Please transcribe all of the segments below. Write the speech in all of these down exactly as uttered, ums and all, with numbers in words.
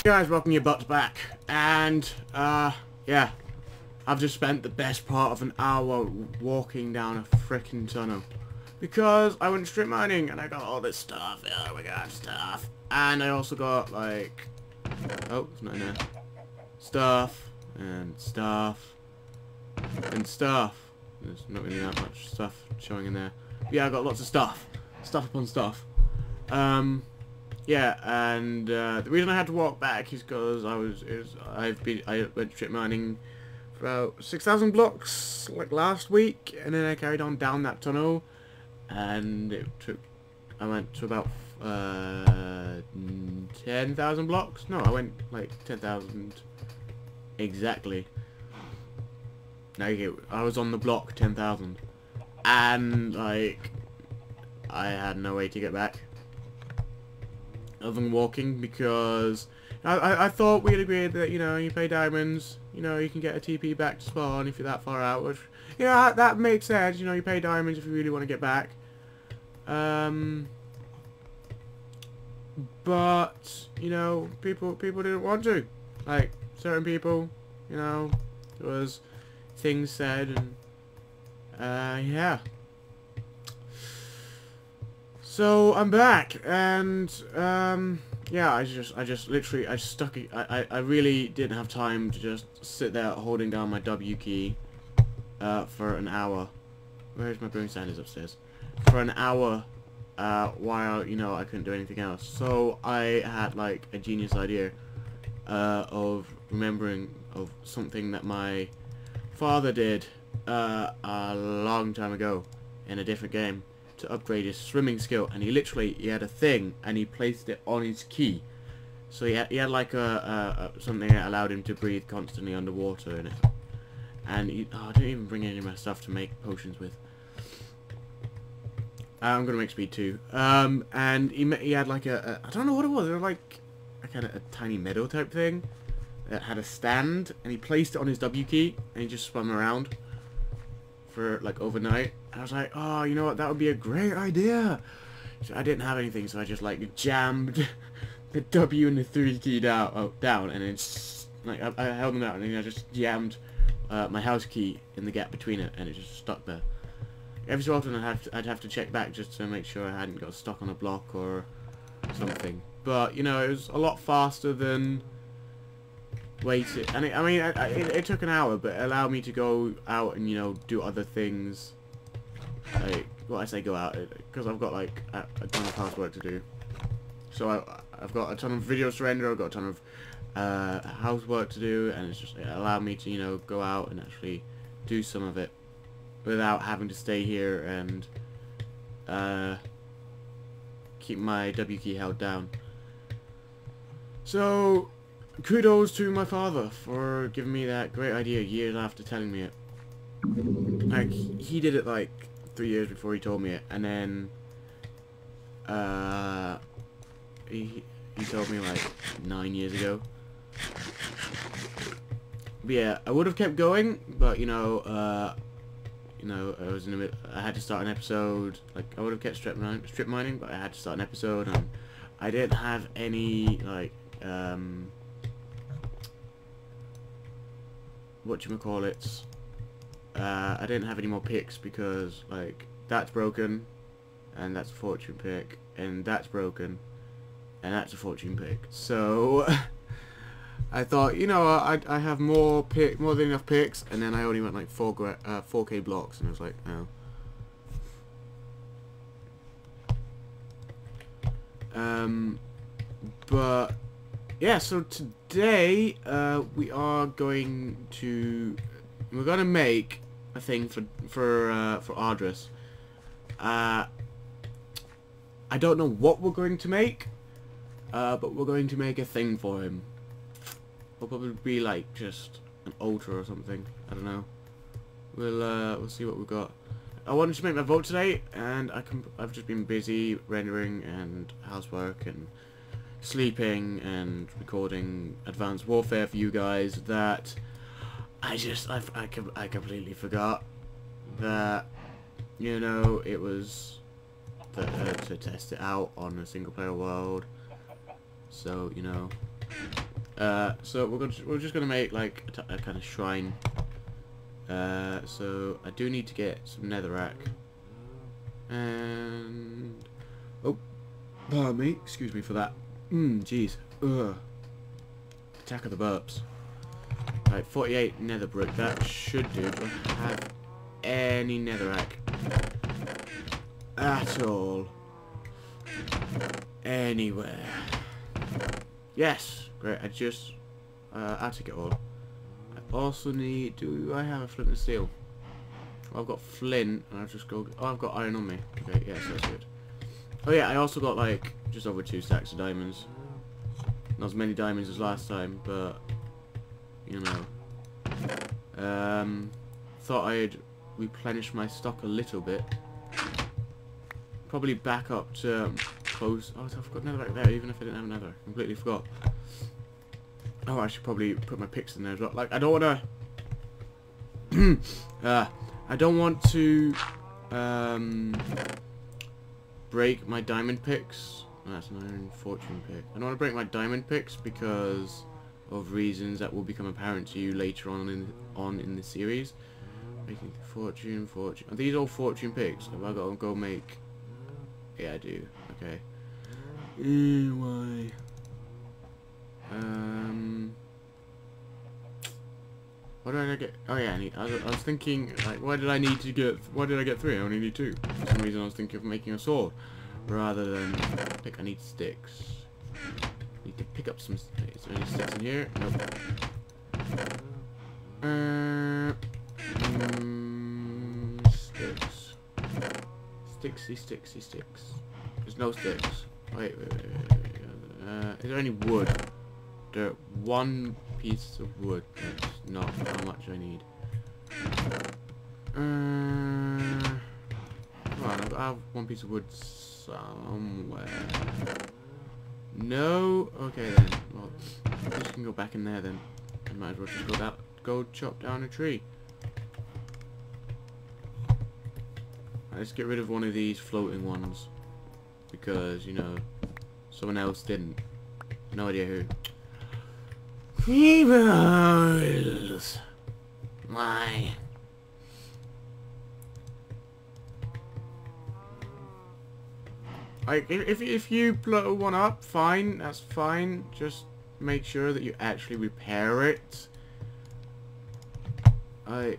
Guys, welcome your butts back, and uh yeah, I've just spent the best part of an hour walking down a freaking tunnel because I went strip mining and I got all this stuff. Oh my god, stuff. And I also got like, oh, it's not in there. Stuff and stuff and stuff. There's not really that much stuff showing in there. But yeah, I got lots of stuff, stuff upon stuff. Um. Yeah, and uh, the reason I had to walk back is because I was is I've been I went strip mining for about six thousand blocks like last week, and then I carried on down that tunnel, and it took I went to about uh, ten thousand blocks. No, I went like ten thousand exactly. Like it, I was on the block ten thousand, and like I had no way to get back other than walking, because I, I, I thought we'd agreed that, you know, you pay diamonds, you know, you can get a T P back to spawn if you're that far out, which, you know, that, that makes sense, you know, you pay diamonds if you really want to get back. Um, but, you know, people, people didn't want to. Like, certain people, you know, there was things said, and, uh, yeah. So I'm back, and um, yeah, I just, I just literally, I stuck it. I, I, I really didn't have time to just sit there holding down my W key uh, for an hour. Where's my broom stand? Is upstairs. For an hour, uh, while you know I couldn't do anything else. So I had like a genius idea uh, of remembering of something that my father did uh, a long time ago in a different game, to upgrade his swimming skill. And he literally he had a thing and he placed it on his key, so he had, he had like a, a, a something that allowed him to breathe constantly underwater in it. And he, oh, I didn't even bring any of my stuff to make potions with. uh, I'm gonna make speed too. Um, and he he had like a, a I don't know what it was. It was like a kind of a tiny meadow type thing that had a stand, and he placed it on his W key and he just swam around for like overnight. I was like, oh, you know what, that would be a great idea. So I didn't have anything, so I just like jammed the W and the three key down, oh, down, and it's like I, I held them out, and then I just jammed uh, my house key in the gap between it, and it just stuck there. Every so often I'd have to, I'd have to check back just to make sure I hadn't got stuck on a block or something. But you know, it was a lot faster than waiting. And it, I mean, I, I, it, it took an hour, but it allowed me to go out and, you know, do other things. Like, well, I say go out, because I've got like a, a ton of housework to do. So I, I've got a ton of videos to render, I've got a ton of uh, housework to do, and it's just, it allowed me to, you know, go out and actually do some of it without having to stay here and uh, keep my W key held down. So kudos to my father for giving me that great idea years after telling me it. Like, he did it like three years before he told me it, and then uh, he, he told me like nine years ago. But yeah, I would have kept going, but you know, uh, you know, I was in a bit, I had to start an episode. Like, I would have kept strip mining, strip mining, but I had to start an episode, and I didn't have any like um, whatchamacallits. Uh, I didn't have any more picks because, like, that's broken, and that's a fortune pick, and that's broken, and that's a fortune pick. So I thought, you know, I I have more pick, more than enough picks, and then I only went like four gra uh, four K blocks, and I was like, oh. Um, but yeah, so today uh, we are going to we're gonna make a thing for for uh, for Ardris. Uh, I don't know what we're going to make, uh, but we're going to make a thing for him. It'll probably be like just an altar or something. I don't know. We'll uh, we'll see what we've got. I wanted to make my vote today, and I can. I've just been busy rendering and housework and sleeping and recording Advanced Warfare for you guys that I just, I, I, I completely forgot that, you know, it was the, uh, to test it out on a single player world. So, you know, Uh, so we're gonna we're just gonna make like a, t a kind of shrine. Uh, so I do need to get some netherrack. And oh, pardon me. Excuse me for that. Mmm, jeez. Ugh. Attack of the burps. Right, forty-eight nether brick. That should do. Do I have any netherrack at all? Anywhere? Yes. Great. I just uh, I took it all. I also need. Do I have a flint and steel? Well, I've got flint, and I'll just go. Oh, I've got iron on me. Okay, yes, that's good. Oh yeah, I also got like just over two stacks of diamonds. Not as many diamonds as last time, but you know. Um, thought I'd replenish my stock a little bit. Probably back up to um, close. Oh, I've got netherrack there, even if I didn't have nether. Completely forgot. Oh, I should probably put my picks in there as well. Like, I don't want to. uh, I don't want to um, break my diamond picks. Oh, that's an iron fortune pick. I don't want to break my diamond picks because of reasons that will become apparent to you later on in on in the series. Making fortune, fortune. Are these all fortune picks? Have I got to go make? Yeah, I do. Okay. Anyway. Um. What did I get? Oh yeah, I need. I was, I was thinking, like, why did I need to get? Why did I get three? I only need two. For some reason, I was thinking of making a sword, rather than. I think I need sticks. Need to pick up some. Is there any sticks in here? Nope. Uh, mm, sticks. Sticksy, sticksy, sticks. There's no sticks. Wait, wait, wait, wait, wait. Uh, is there any wood? There, one piece of wood. That's not how much I need. Uh, come on, I have one piece of wood somewhere. No. Okay then. Well, I just can go back in there then. I might as well just go down, go chop down a tree. Right, let's get rid of one of these floating ones because you know someone else didn't. No idea who. Creepers. Why? Like, if if you blow one up, fine, that's fine. Just make sure that you actually repair it. I.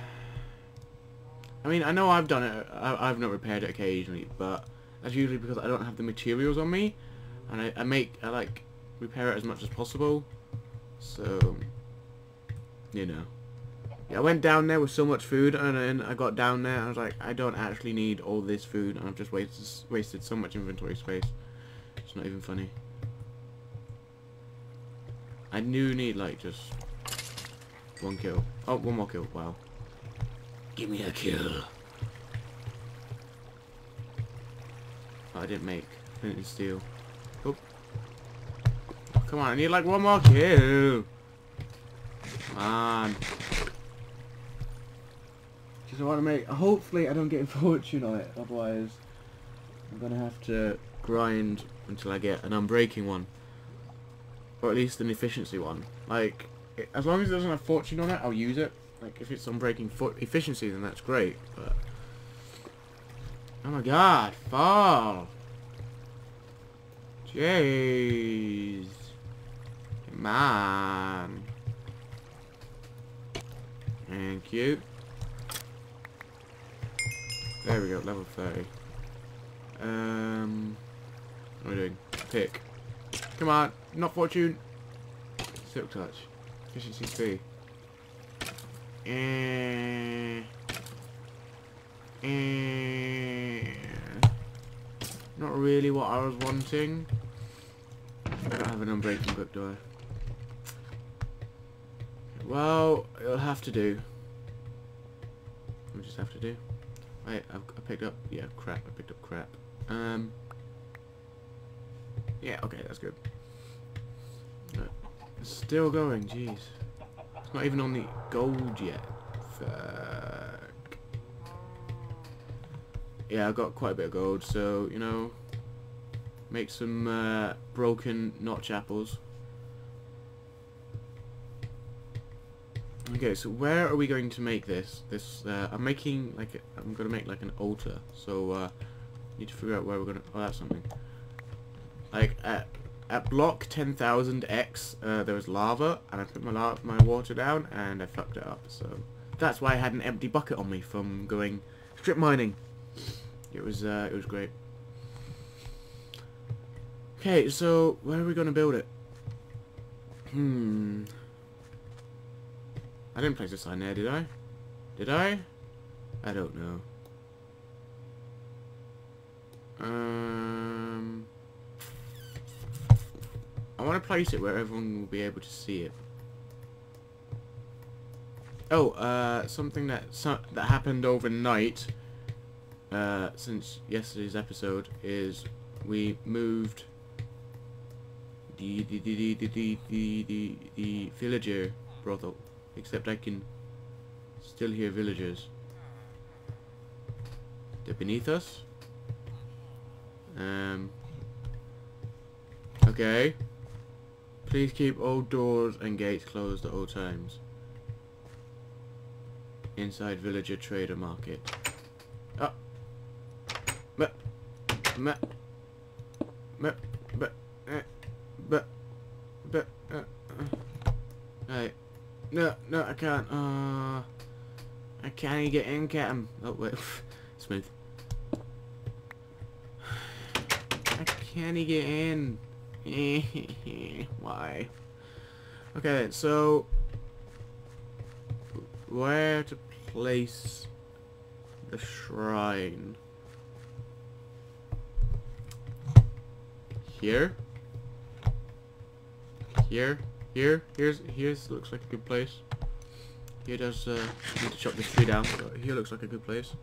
I mean, I know I've done it. I, I've not repaired it occasionally, but that's usually because I don't have the materials on me, and I, I make I like repair it as much as possible. So, you know. Yeah, I went down there with so much food, and then I got down there, and I was like, I don't actually need all this food, and I've just wasted, wasted so much inventory space. It's not even funny. I do need, like, just one kill. Oh, one more kill. Wow. Give me a kill. Oh, I didn't make flint and steel. Oh. Come on, I need like one more kill. Come on. Just want to make. Hopefully, I don't get a fortune on it. Otherwise, I'm gonna have to grind until I get an unbreaking one, or at least an efficiency one. Like, it, as long as it doesn't have fortune on it, I'll use it. Like, if it's unbreaking for efficiency, then that's great. But oh my god, fall! Jeez. Come on. Thank you. There we go, level thirty. Um, what am I doing? Pick. Come on, not fortune. Silk touch. Efficiency three. Eh. Eh. Not really what I was wanting. I don't have an unbreaking book, do I? Well, it'll have to do. We'll just have to do. Wait, I've, I picked up. Yeah, crap. I picked up crap. Um. Yeah. Okay, that's good. Uh, it's still going. Jeez. It's not even on the gold yet. Fuck. Yeah, I got quite a bit of gold, so you know, make some uh, broken notch apples. Okay, so where are we going to make this? This uh, I'm making like a, I'm gonna make like an altar. So uh, need to figure out where we're gonna. Oh, that's something. Like at at block ten thousand X, uh, there was lava, and I put my la my water down, and I fucked it up. So that's why I had an empty bucket on me from going strip mining. It was uh, it was great. Okay, so where are we gonna build it? Hmm. I didn't place a sign there, did I? Did I? I don't know. Um, I want to place it where everyone will be able to see it. Oh, uh, something that so, that happened overnight, uh, since yesterday's episode, is we moved the the the the the the, the, the villager brothel. Except I can still hear villagers. They're beneath us. Um. Okay. Please keep all doors and gates closed at all times. Inside villager trader market. Oh. But. But. But. But. But. But. Right. No, no, I can't. Uh, I can't even get in, get him. Oh, wait. Smooth. I can't even get in. Why? Okay, so where to place the shrine? Here? Here? Here, here's, here's looks like a good place. Here does, uh, need to chop this tree down, but here looks like a good place.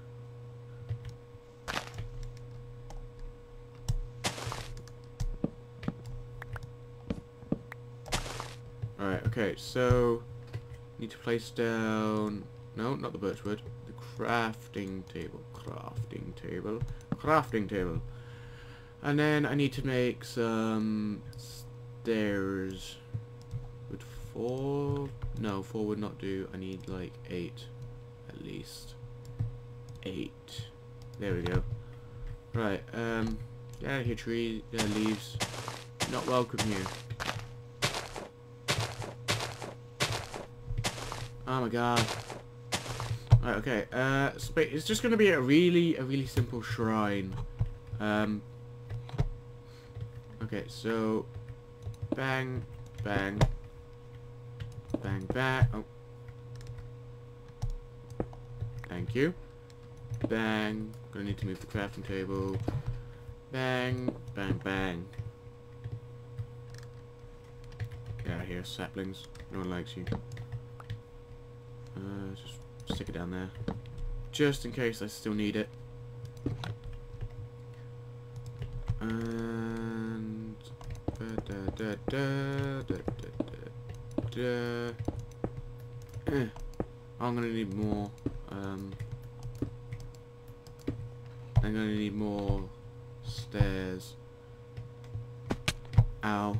Alright, okay, so, need to place down, no, not the birchwood, the crafting table, crafting table, crafting table. And then I need to make some stairs. Would four? No, four would not do. I need like eight, at least. Eight. There we go. Right. Um. Get out of here, tree. Uh, leaves. Not welcome here. Oh my god. Right. Okay. Uh. It's just gonna be a really, a really simple shrine. Um. Okay. So. Bang. Bang. Bang, bang. Oh. Thank you. Bang. Gonna need to move the crafting table. Bang. Bang, bang. Get out of here, saplings. No one likes you. Uh, just stick it down there. Just in case I still need it. And... Da, da, da, da, da, da. Uh, eh, I'm gonna need more. Um, I'm gonna need more stairs. Ow.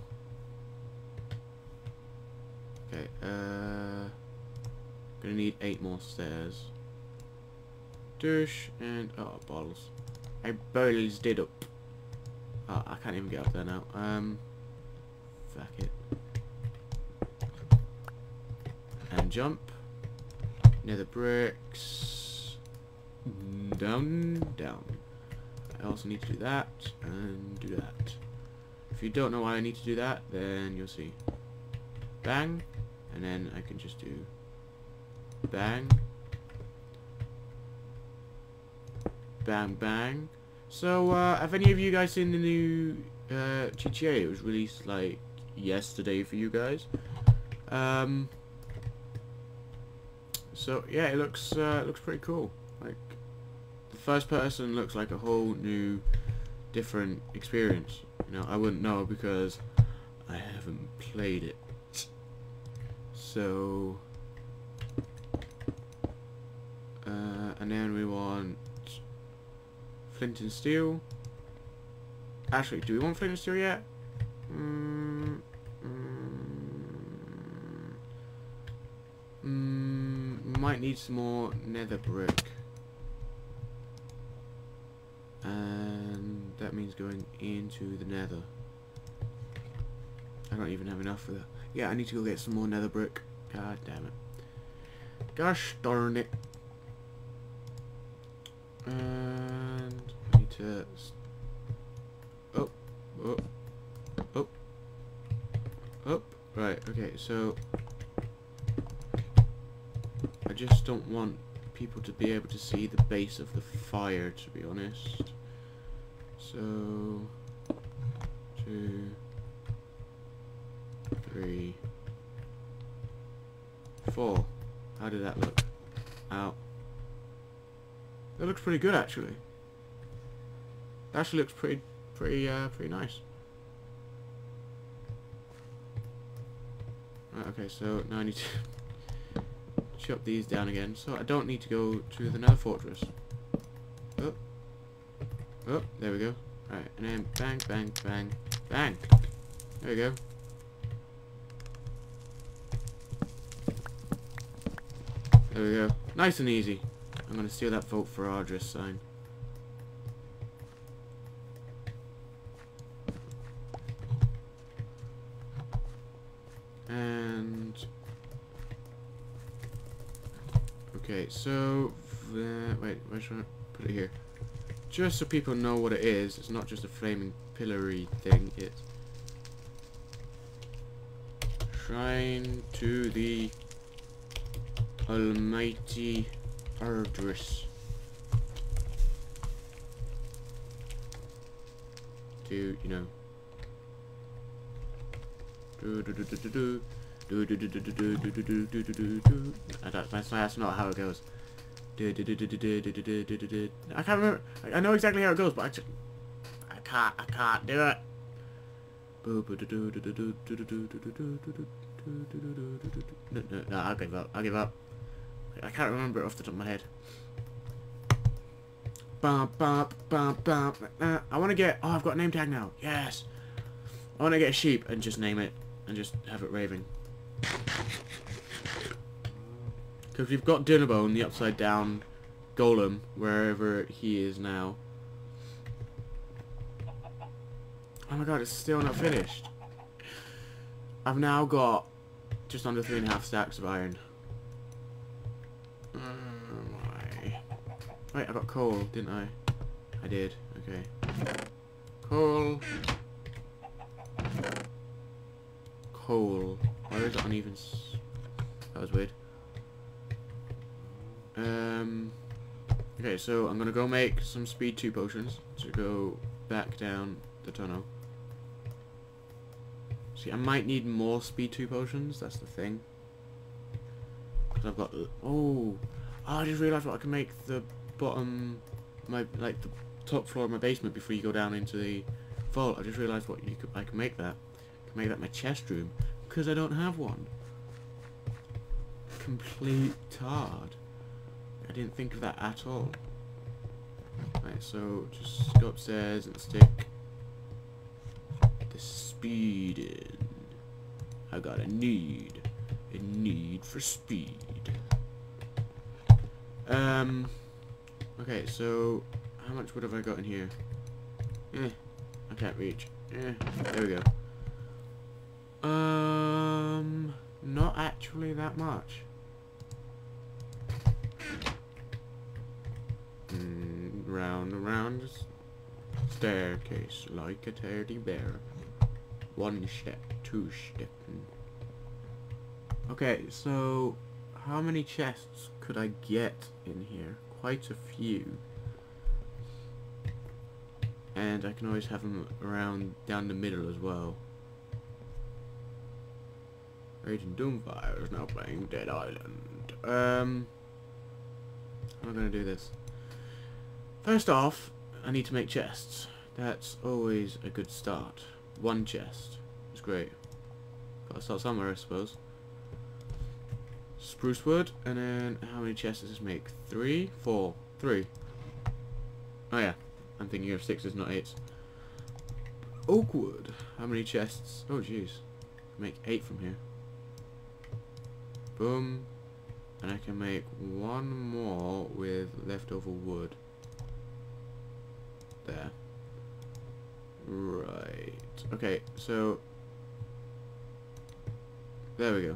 Okay. Uh, gonna need eight more stairs. Douche and oh balls. I balls did up. Oh, I can't even get up there now. Um, fuck it. And jump. Nether bricks. Down, down. I also need to do that and do that. If you don't know why I need to do that, then you'll see. Bang. And then I can just do bang. Bang, bang. So, uh, have any of you guys seen the new uh, G T A? It was released like yesterday for you guys. Um... So yeah, it looks uh, it looks pretty cool. Like the first person looks like a whole new, different experience. You know, I wouldn't know because I haven't played it. So, uh, and then we want flint and steel. Actually, do we want flint and steel yet? Mm, mm, Mm, might need some more nether brick. And that means going into the nether. I don't even have enough for that. Yeah, I need to go get some more nether brick. God damn it. Gosh darn it. And I need to... Oh, oh, oh, oh. Right, okay, so... I just don't want people to be able to see the base of the fire, to be honest. So... Two... Three... Four. How did that look? Ow. That looks pretty good, actually. That actually looks pretty, pretty, uh, pretty nice. Right, okay, so now I need to chop these down again, so I don't need to go to the nether fortress. Oh. Oh, there we go. Alright, and then bang, bang, bang, bang. There we go. There we go. Nice and easy. I'm going to steal that vote for Ardris sign. And... Okay, so... Uh, wait, where should I put it here? Just so people know what it is, it's not just a flaming pillory thing, it's... Shrine to the Almighty Ardris. To, you know. Do do do do do do do do do do do do do do do do do. That's that's not how it goes. Do do do do do do do do do do do. I can't remember. I know exactly how it goes, but I just I can't I can't do it. No, no, no, I'll give up. I'll give up. I can't remember it off the top of my head. Bum, bum, bum, bum. Uh, I want to get... Oh, I've got a name tag now. Yes. I want to get a sheep and just name it. And just have it raving. Because we've got Dinnerbone, the upside down golem, wherever he is now. Oh my god, it's still not finished. I've now got just under three and a half stacks of iron. Oh my. Wait, I got coal, didn't I? I did, okay. Coal. Coal. Why is it uneven? S that was weird. Um. Okay, so I'm gonna go make some speed two potions to go back down the tunnel. See, I might need more speed two potions. That's the thing. Because I've got. Oh, oh, I just realised what I can make the bottom, my like the top floor of my basement before you go down into the vault. I just realised what you could. I can make that. I can make that my chest room because I don't have one. Complete tard. I didn't think of that at all. Right, so just go upstairs and stick the speed in. I got a need. A need for speed. Um, okay, so how much wood have I got in here? Eh, I can't reach. Eh, there we go. Um, not actually that much. Mm, round and round the staircase like a teddy bear. One step, two step. Okay, so how many chests could I get in here? Quite a few. And I can always have them around down the middle as well. Agent Doomfire is now playing Dead Island. Um, how am I going to do this? First off, I need to make chests. That's always a good start. One chest is great. Gotta start somewhere, I suppose. Spruce wood, and then how many chests does this make? Three? Four? Three. Oh yeah, I'm thinking of sixes, not eights. Oak wood. How many chests? Oh jeez. Make eight from here. Boom, And I can make one more with leftover wood. There. Right. Okay, so there we go.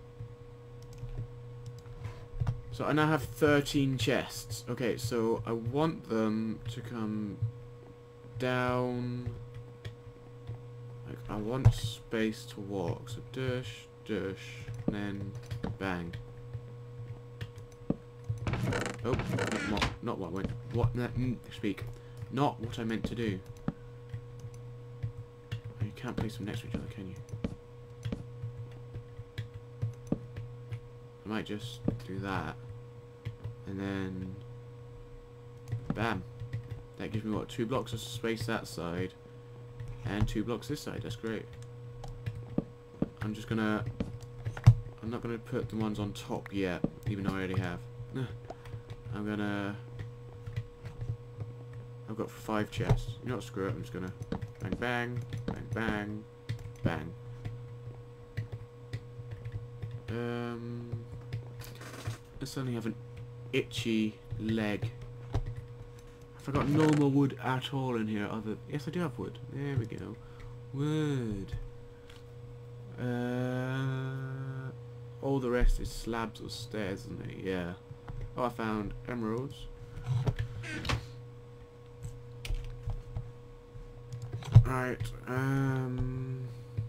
So I now have thirteen chests. Okay, so I want them to come down. Like, I want space to walk. So dash, dash, and then bang. Oh, not, not what I went. What? Mm, speak. Not what I meant to do. You can't place them next to each other, can you? I might just do that. And then bam. That gives me what, two blocks of space that side and two blocks this side. That's great. I'm just gonna I'm not gonna put the ones on top yet, even though I already have. I'm gonna I've got five chests. You know what, screw it, I'm just gonna bang bang, bang bang, bang. Um I suddenly have an itchy leg. I've got no more wood at all in here other yes I do have wood. There we go. Wood. Uh all the rest is slabs or stairs, isn't it? Yeah. Oh, I found emeralds. Right, um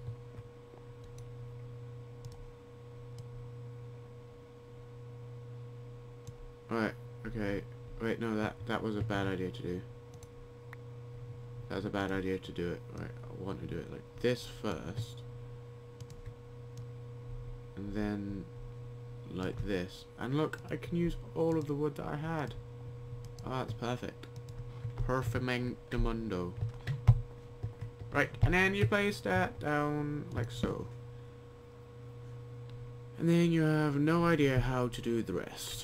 Right, okay. Wait, no, that that was a bad idea to do. That was a bad idea to do it. Right, I want to do it like this first. And then like this. And look, I can use all of the wood that I had. Oh, that's perfect. Perfectamundo. Right, and then you place that down like so. And then you have no idea how to do the rest.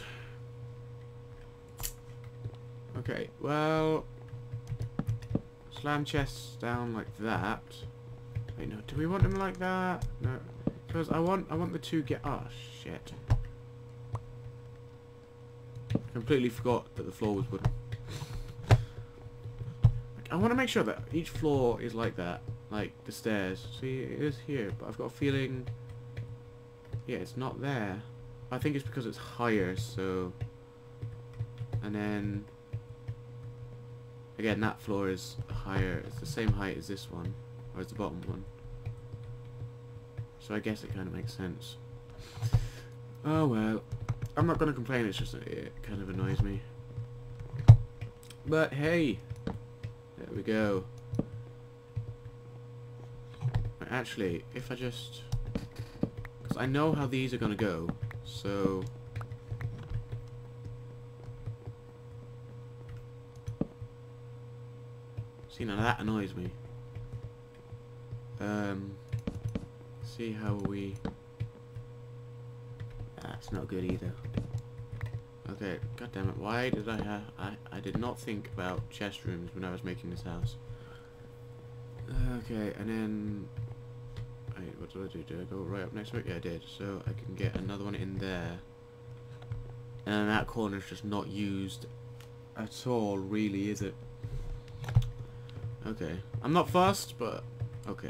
Okay, well, slam chests down like that. Wait, no, do we want them like that? No, because I want, I want the two get. Oh shit! I completely forgot that the floor was wooden. I want to make sure that each floor is like that, like the stairs. See, it is here, but I've got a feeling, yeah, it's not there. I think it's because it's higher, so, and then. Again, that floor is higher. It's the same height as this one, or as the bottom one. So I guess it kind of makes sense. Oh well. I'm not going to complain, it's just that it kind of annoys me. But hey! There we go. Actually, if I just... because I know how these are going to go, so... See, now that annoys me. Um, see how we... That's not good either. Okay, god damn it, why did I have... I, I did not think about chest rooms when I was making this house. Okay, and then... Wait, what did I do? Did I go right up next to it? Yeah, I did. So I can get another one in there. And that corner's just not used at all, really, is it? Okay, I'm not fussed, but okay.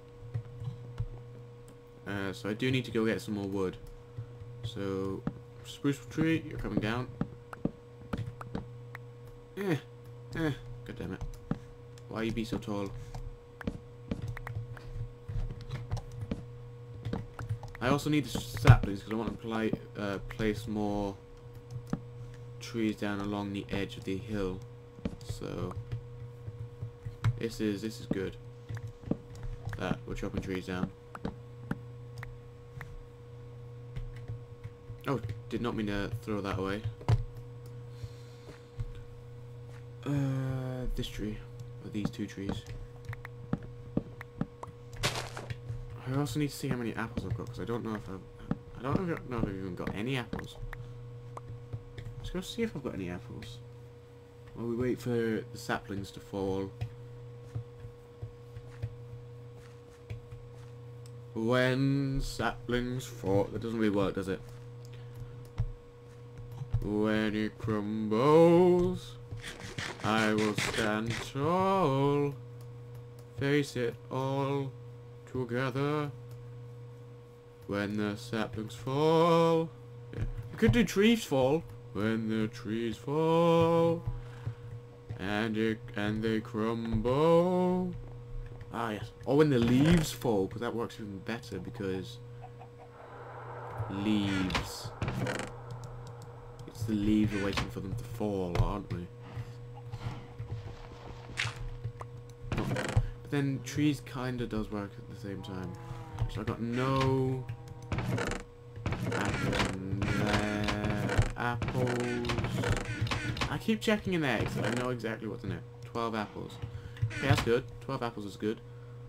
Uh, so I do need to go get some more wood. So, spruce tree, you're coming down. Eh, eh, god damn it. Why you be so tall? I also need the saplings because I want to pli uh, place more trees down along the edge of the hill. So. This is this is good. That we're chopping trees down. Oh, did not mean to throw that away. Uh, this tree, or these two trees. I also need to see how many apples I've got because I don't know if I've I don't know if, know if I've even got any apples. Let's go see if I've got any apples. While we wait for the saplings to fall. When saplings fall, that doesn't really work, does it? When it crumbles, I will stand tall. Face it all together. When the saplings fall. Yeah. We could do trees fall. When the trees fall. And it and they crumble. Ah yes. Or when the leaves fall, because that works even better because leaves. It's the leaves are waiting for them to fall, aren't we? But then trees kinda does work at the same time. So I got no apples there. Apples. I keep checking in there because I know exactly what's in it. Twelve apples. Okay, that's good. Twelve apples is good.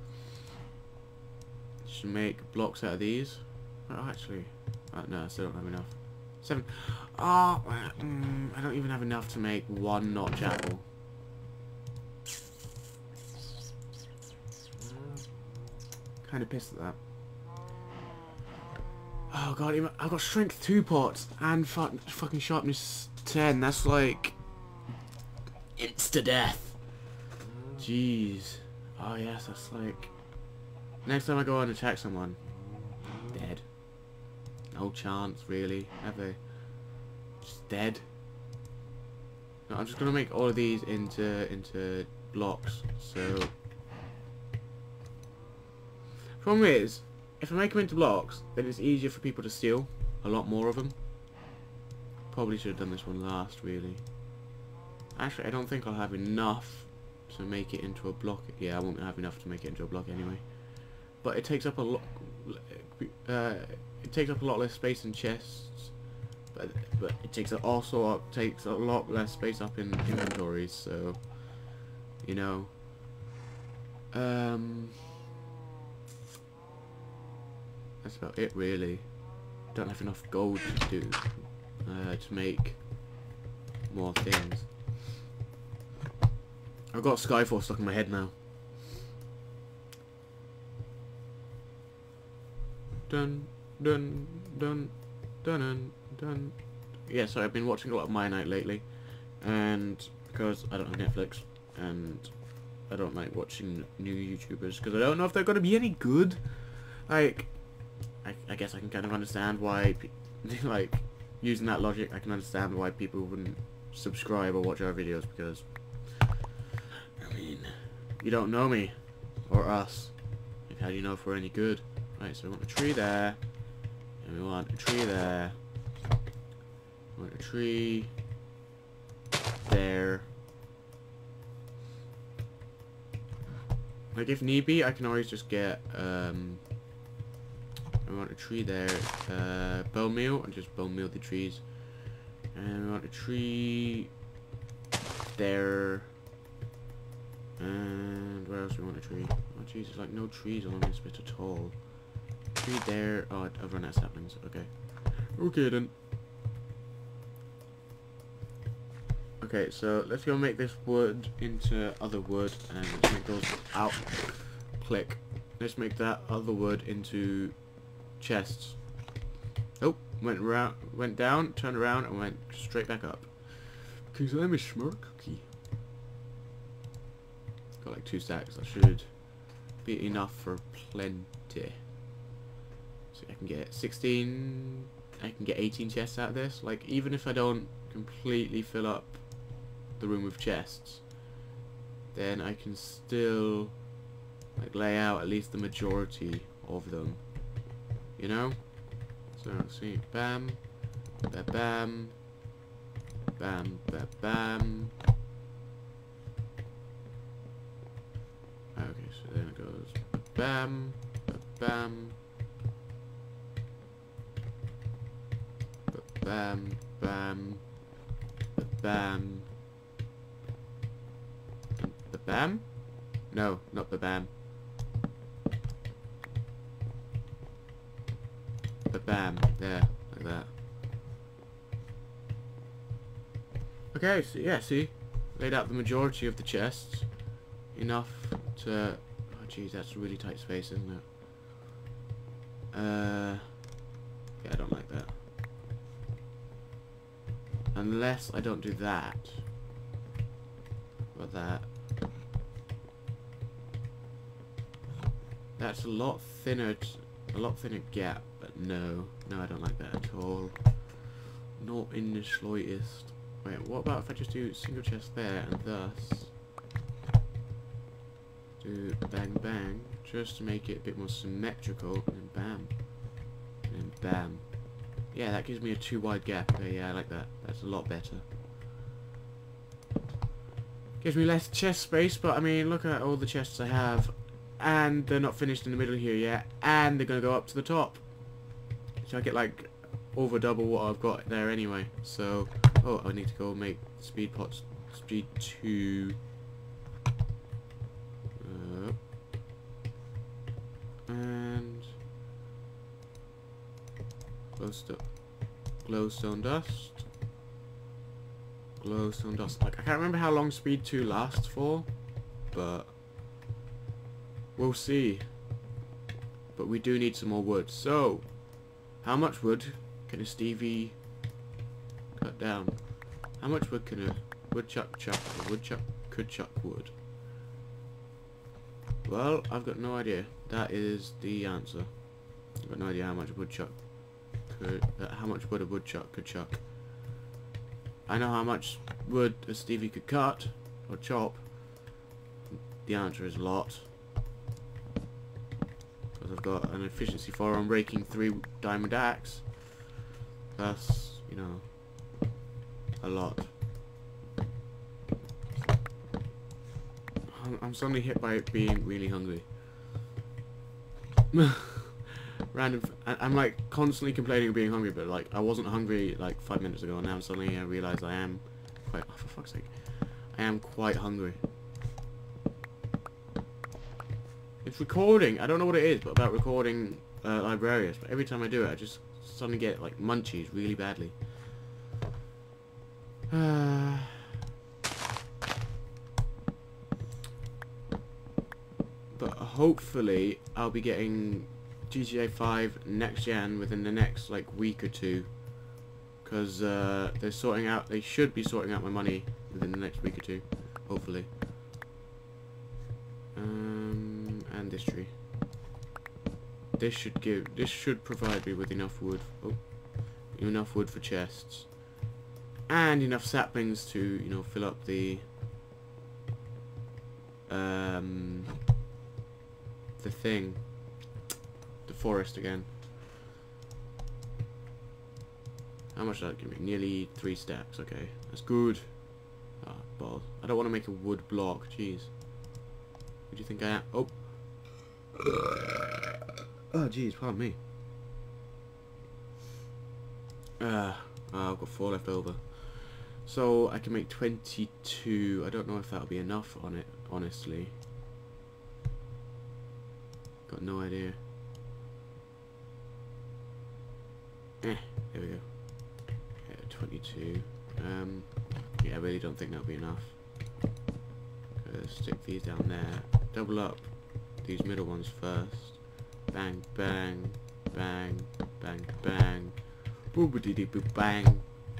Should make blocks out of these. Oh, actually, uh, no, I still don't have enough. Seven. Oh, mm, I don't even have enough to make one notch apple. Kind of pissed at that. Oh god, even, I've got strength two pots and fuck, fucking sharpness ten. That's like insta death. Jeez. Oh yes, that's like next time I go and attack someone, dead. No chance, really, have they? Just dead. No, I'm just gonna make all of these into into blocks. So problem is, if I make them into blocks, then it's easier for people to steal a lot more of them. Probably should have done this one last, really. Actually, I don't think I'll have enough to make it into a block. Yeah, I won't have enough to make it into a block anyway. But it takes up a lot. Uh, it takes up a lot less space in chests. But but it takes also up takes a lot less space up in inventories. So you know. Um. That's about it, really. Don't have enough gold to do uh, to make more things. I've got Skyfall stuck in my head now. Dun dun dun dun dun dun. Yeah, so I've been watching a lot of My Night lately, and because I don't have Netflix, and I don't like watching new YouTubers because I don't know if they're gonna be any good. Like. I, I guess I can kind of understand why, like, using that logic, I can understand why people wouldn't subscribe or watch our videos, because, I mean, you don't know me, or us, like, how do you know if we're any good? Right, so we want a tree there, and we want a tree there, we want a tree there. Like, if need be, I can always just get, um... we want a tree there, uh, bone meal, and just bone meal the trees. And we want a tree there. And where else do we want a tree? Oh jeez, there's like no trees along this bit at all. Tree there. Oh, I've run out of saplings. Okay. Okay then. Okay, so let's go make this wood into other wood, and let's make those out. Click. Let's make that other wood into chests. Oh, went round, went down, turned around, and went straight back up. Because I'm a smart cookie. Got like two stacks. That should be enough for plenty. So I can get sixteen. I can get eighteen chests out of this. Like, even if I don't completely fill up the room with chests, then I can still like lay out at least the majority of them. You know? So let's see. Bam. Ba bam. Bam. Ba bam. Okay, so then it goes bam. Ba bam. Ba bam. Bam. Ba bam. Ba bam? No, not ba bam. Bam, there, like that. Okay, so yeah, see, laid out the majority of the chests, enough to. Oh, jeez, that's a really tight space, isn't it? Uh, yeah, I don't like that. Unless I don't do that. What about that? That's a lot thinner, t a lot thinner gap, but no. No, I don't like that at all. Not in the slightest. Wait, what about if I just do single chest there and thus do bang bang, just to make it a bit more symmetrical, and then bam, and then bam. Yeah, that gives me a too wide gap. Okay, yeah, I like that. That's a lot better. Gives me less chest space, but I mean, look at all the chests I have, and they're not finished in the middle here yet, and they're gonna go up to the top. So I get like over double what I've got there anyway. So, oh, I need to go make speed pots, speed two. Uh, and glowstone, glowstone dust, glowstone dust. Like, I can't remember how long speed two lasts for, but we'll see. But we do need some more wood. So, how much wood can a Stevie cut down? How much wood can a woodchuck chuck? A woodchuck could chuck wood. Well, I've got no idea. That is the answer. I've got no idea how much a woodchuck could, uh, how much wood a woodchuck could chuck. I know how much wood a Stevie could cut or chop. The answer is a lot. Because I've got an efficiency four on breaking three diamond axe. That's, you know, a lot. I'm, I'm suddenly hit by it being really hungry. Random. F I'm like constantly complaining of being hungry, but like I wasn't hungry like five minutes ago, and now suddenly I realise I am quite. Oh, for fuck's sake, I am quite hungry. It's recording. I don't know what it is, but about recording uh, Librariis. But every time I do it, I just suddenly get like munchies really badly. Uh, but hopefully, I'll be getting G T A five next gen within the next like week or two, because uh, they're sorting out. They should be sorting out my money within the next week or two, hopefully. Um, and this tree. This should give. This should provide me with enough wood. Oh, enough wood for chests, and enough saplings to, you know, fill up the um the thing, the forest again. How much did that give me? Nearly three stacks. Okay, that's good. Ah, balls. I don't want to make a wood block. Jeez. Who do you think I am? Oh. Oh, jeez, pardon me. Uh, oh, I've got four left over. So, I can make twenty-two. I don't know if that'll be enough on it, honestly. Got no idea. Eh, there we go. Yeah, twenty-two. Um, yeah, I really don't think that'll be enough. Uh, stick these down there. Double up these middle ones first. Bang, bang, bang, bang, bang. Boobity boop bang.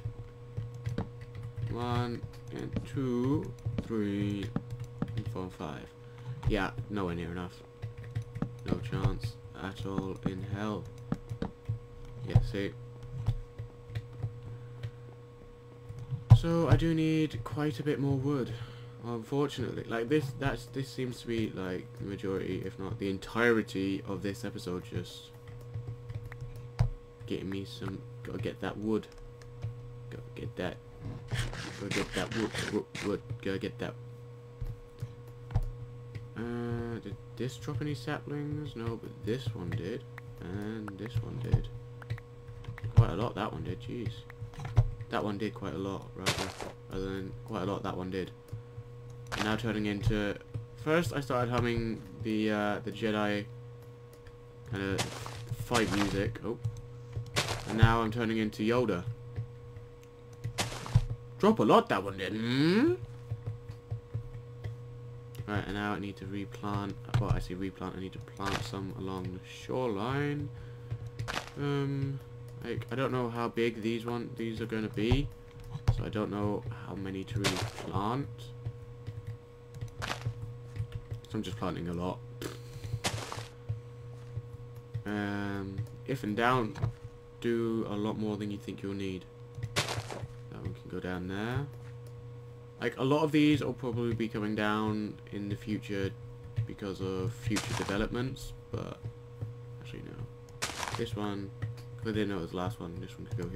One and two, three, and four and five. Yeah, nowhere near enough. No chance at all in hell. Yeah, see. So I do need quite a bit more wood. Unfortunately, like this, that's this seems to be like the majority, if not the entirety of this episode. Just getting me some. Gotta get that wood. Gotta get that. Gotta get that wood. Wood. wood. Gotta get that. Uh, did this drop any saplings? No, but this one did, and this one did. Quite a lot. That one did. Jeez. That one did quite a lot, rather, rather than quite a lot. That one did. Now turning into. First, I started humming the uh, the Jedi kind of fight music. Oh, and now I'm turning into Yoda. Drop a lot. That one did. Mm? Right, and now I need to replant. Well, I see replant. I need to plant some along the shoreline. Um, like I don't know how big these one these are going to be, So I don't know how many to really plant. So I'm just planting a lot. Um, if in doubt, do a lot more than you think you'll need. That one can go down there. Like, a lot of these will probably be coming down in the future because of future developments, but actually no. This one, because I didn't know it was the last one, this one could go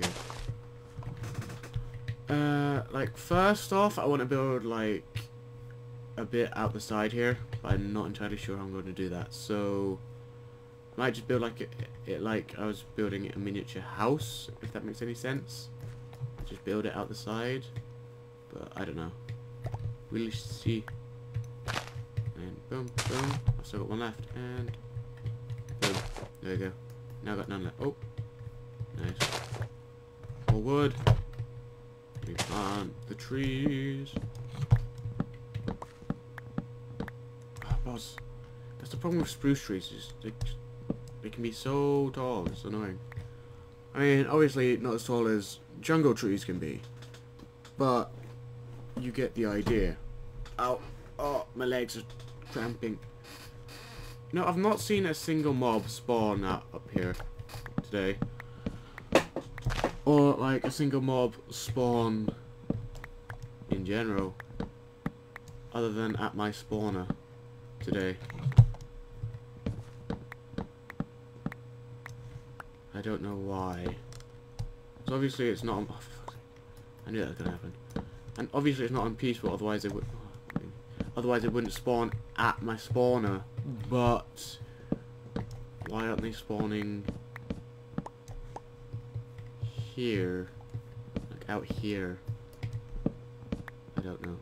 here. Uh, like, first off, I want to build, like, a bit out the side here, but I'm not entirely sure how I'm going to do that, so I might just build, like, it, it like I was building a miniature house, if that makes any sense. Just build it out the side, but I don't know. We'll see. And boom, boom. I've still got one left, and boom. There you go. Now I've got none left. Oh, nice. More wood. We plant the trees. Ah, boss. That's the problem with spruce trees. Is they, they can be so tall. It's annoying. I mean, obviously not as tall as jungle trees can be, but you get the idea. Ow. Oh, my legs are cramping. No, I've not seen a single mob spawn up, up here today. Or, like, a single mob spawn in general. Other than at my spawner today. I don't know why. So obviously it's not on... Oh, fuck. I knew that was going to happen. And obviously it's not on peaceful, otherwise it would... Oh, otherwise it wouldn't spawn at my spawner. But... why aren't they spawning... here? Like out here? I don't know.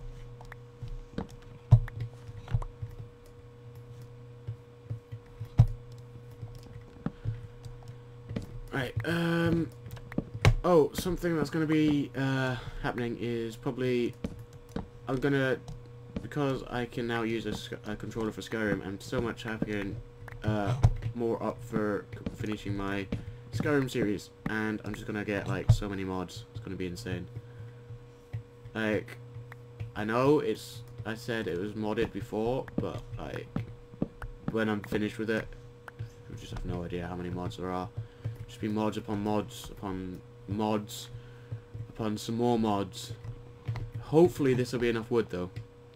Right, um... oh, something that's going to be uh, happening is probably... I'm going to... because I can now use a, a controller for Skyrim, I'm so much happier and uh, more up for finishing my Skyrim series. And I'm just going to get, like, so many mods. It's going to be insane. Like, I know it's... I said it was modded before, but, like, when I'm finished with it, you just have no idea how many mods there are. Just be mods upon mods upon mods upon some more mods. Hopefully this will be enough wood though.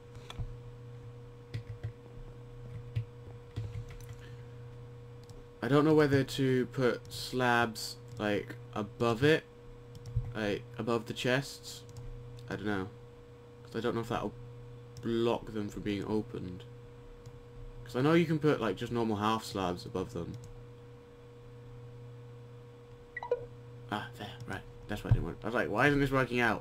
I don't know whether to put slabs like above it, like above the chests. I don't know, because I don't know if that'll block them from being opened. Because I know you can put like just normal half slabs above them. Ah, there, right. That's what I didn't want. I was like, why isn't this working out?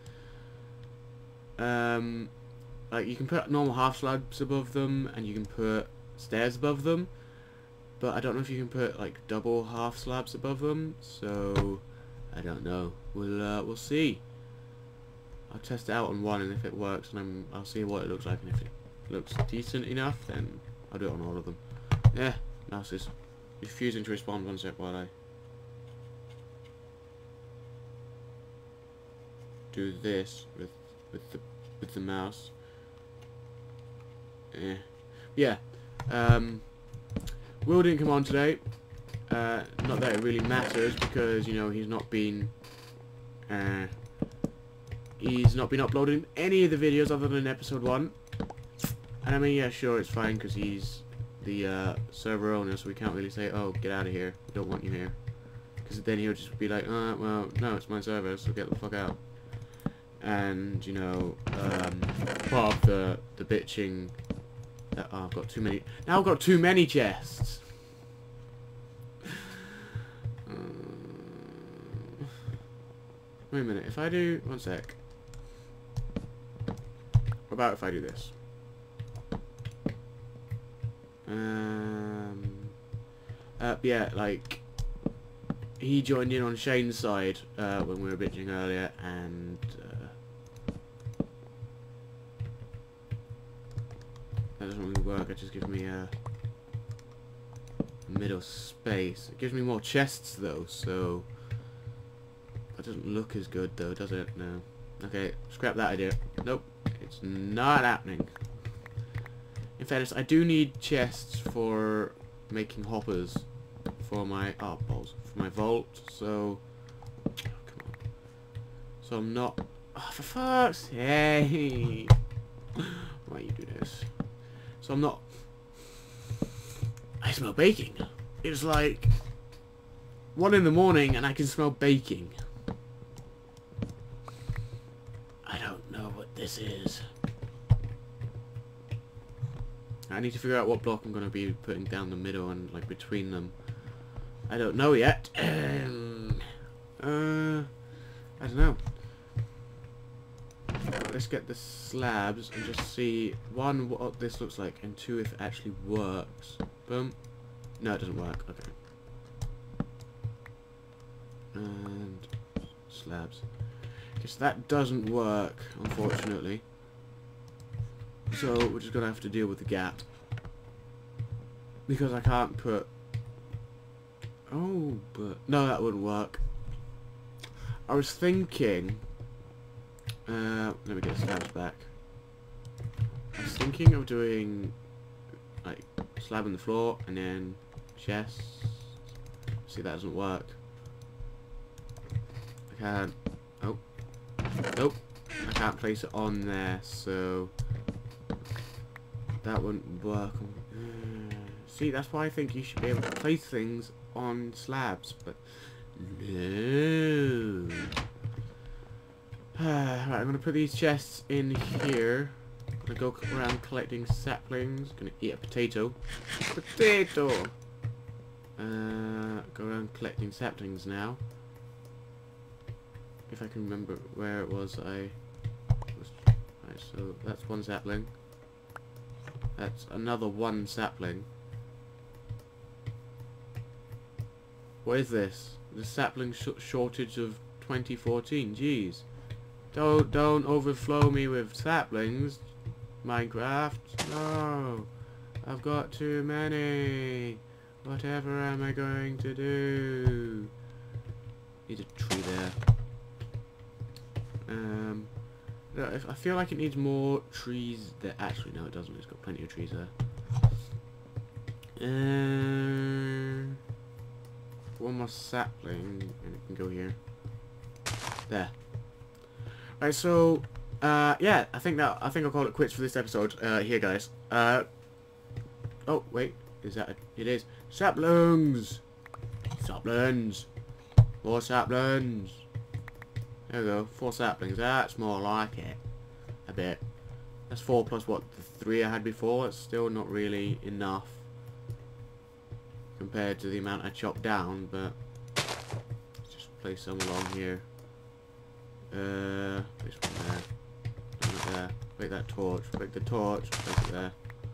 Um, like, you can put normal half slabs above them, and you can put stairs above them, but I don't know if you can put, like, double half slabs above them, so, I don't know. We'll, uh, we'll see. I'll test it out on one, and if it works, and I'm, I'll see what it looks like, and if it looks decent enough, then I'll do it on all of them. Yeah, mouse is refusing to respond one sec while I do this with with the with the mouse. Eh. Yeah. Um, Will didn't come on today. Uh, not that it really matters because you know he's not been uh, he's not been uploading any of the videos other than episode one. And I mean, yeah, sure, it's fine because he's the uh, server owner, so we can't really say, "Oh, get out of here. We don't want you here," because then he'll just be like, "Uh, well, no, it's my server, so get the fuck out." And you know, um, part of the the bitching that oh, I've got too many. Now I've got too many chests. Um, wait a minute. If I do one sec. What about if I do this? Um. Uh, yeah, like he joined in on Shane's side uh, when we were bitching earlier, and. Uh, That doesn't really work, it just gives me a middle space. It gives me more chests though, so I don't doesn't look as good though, does it? No. Okay, scrap that idea. Nope, it's not happening. In fairness, I do need chests for making hoppers for my oh balls for my vault. So, oh, come on. So I'm not. Oh, for fuck's sake! Why you do this? So I'm not. I smell baking. It's like one in the morning and I can smell baking. I don't know what this is. I need to figure out what block I'm going to be putting down the middle and like between them. I don't know yet. Um, uh, I don't know. Let's get the slabs and just see, one, what this looks like, and two, if it actually works. Boom. No, it doesn't work. Okay. And slabs. Guess that doesn't work, unfortunately. So we're just gonna have to deal with the gap. Because I can't put... Oh, but... No, that wouldn't work. I was thinking... Uh, let me get the slabs back. I was thinking of doing... like, slab in the floor, and then chests. See, that doesn't work. I can't... Oh. Nope. I can't place it on there, so... that wouldn't work. Uh, see, that's why I think you should be able to place things on slabs, but... No. Right, I'm going to put these chests in here. I'm going to go around collecting saplings. Going to eat a potato. Potato! Uh, go around collecting saplings now. If I can remember where it was I... was. Right, so that's one sapling. That's another one sapling. What is this? The sapling sh shortage of twenty fourteen. Jeez. Don't don't overflow me with saplings, Minecraft. No, I've got too many. Whatever am I going to do? Need a tree there. Um, no, if I feel like it needs more trees. There, actually, no, it doesn't. It's got plenty of trees there. Uh, one more sapling, and it can go here. There. Right, so, uh, yeah, I think that, I think I'll call it quits for this episode, uh, here, guys. Uh, oh, wait, is that, a, it is. Saplings! Saplings! More saplings! There we go, four saplings, that's more like it. A bit. That's four plus, what, the three I had before? It's still not really enough compared to the amount I chopped down, but let's just place some along here. Uh, place one there, one there. Break that torch. Break the torch. Place it there.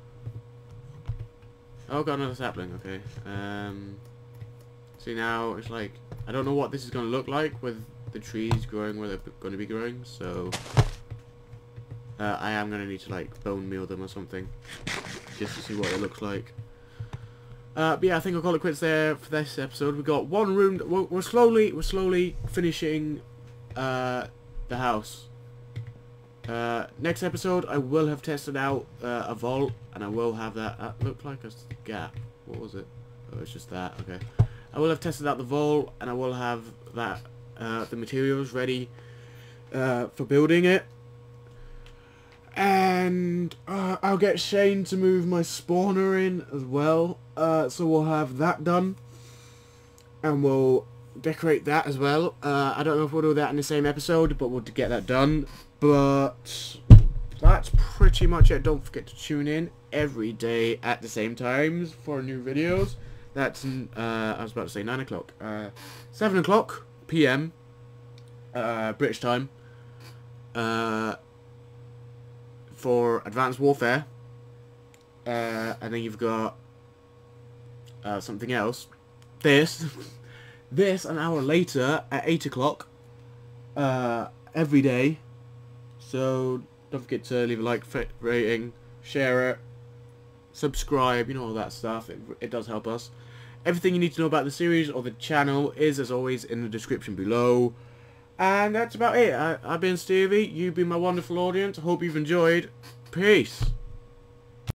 Oh, got another sapling. Okay. Um. See, now it's like I don't know what this is going to look like with the trees growing where they're going to be growing. So uh, I am going to need to like bone meal them or something just to see what it looks like. Uh, but yeah, I think I'll call it quits there for this episode. We've got one room. We're, we're slowly, we're slowly finishing. Uh, the house. Uh, next episode, I will have tested out uh, a vault, and I will have that. That looked like a gap. What was it? Oh, it's just that. Okay. I will have tested out the vault, and I will have that uh, the materials ready uh, for building it. And uh, I'll get Shane to move my spawner in as well. Uh, so we'll have that done, and we'll decorate that as well. Uh, I don't know if we'll do that in the same episode, but we'll get that done. But that's pretty much it. Don't forget to tune in every day at the same times for new videos. That's, uh, I was about to say nine o'clock. Uh, seven o'clock P M Uh, British time. Uh, for Advanced Warfare. Uh, and then you've got uh, something else. This. This an hour later at eight o'clock uh, every day. So don't forget to leave a like, rating, share it, subscribe, you know, all that stuff. It, it does help us. Everything you need to know about the series or the channel is, as always, in the description below. And that's about it. I, I've been Stevie. You've been my wonderful audience. I hope you've enjoyed. Peace.